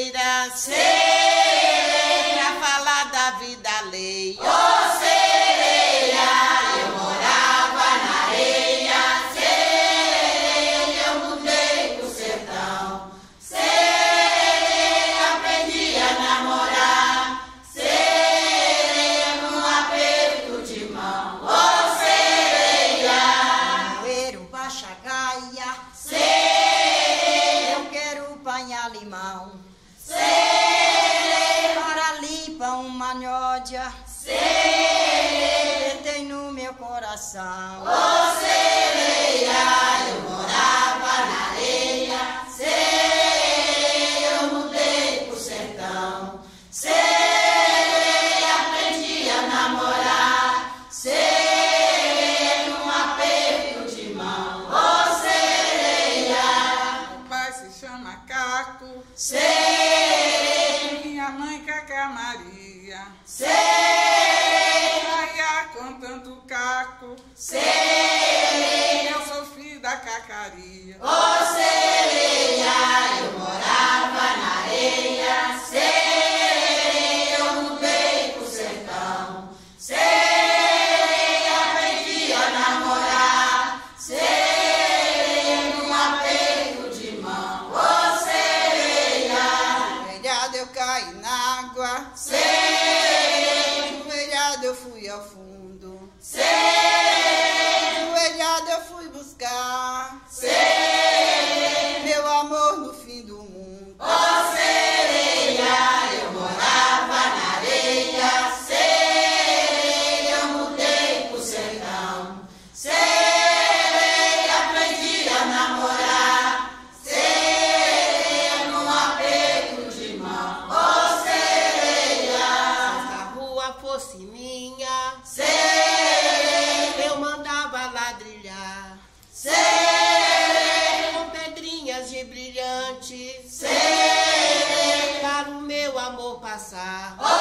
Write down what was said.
cadeira, sereia, pra falar da vida alheia. Ô sereia, eu morava na areia. Sereia, eu mudei pro sertão. Sereia, aprendi a namorar. Sereia, num aperto de mão. Ô sereia, Moeiro, baixa gaia, sereia, eu quero panhar limão. sereia, Para limpa uma nhódia, sereia. tem no meu coração. Ô sereia, eu morava na areia. Sereia, eu mudei pro sertão. Sereia, aprendi a namorar. Sereia, num aperto de mão. Ô sereia, O pai se chama Caco, sereia, minha mãe Cacá Maria. sereia, Maria contando Caco, sereia. eu sou filho da Cacaria. Ô sereia, eu morava na areia. Sereia, eu mudei pro sertão. Sereia, aprendi a namorar. Sereia, num aperto de mão. Ô sereia, Joelhado eu caí na água, sereia, joelhado eu fui ao fundo, sereia, joelhado eu fui buscar sereia. meu amor no fim do mundo. Ô sereia, eu morava na areia. Sereia, eu mudei pro sertão. Sereia, aprendi a namorar. Sereia, num aperto de mão. Ô sereia, Se a rua fosse minha, sereia, eu mandava ladrilhar sereia, com pedrinhas de brilhantes sereia. para o meu amor passar. Ô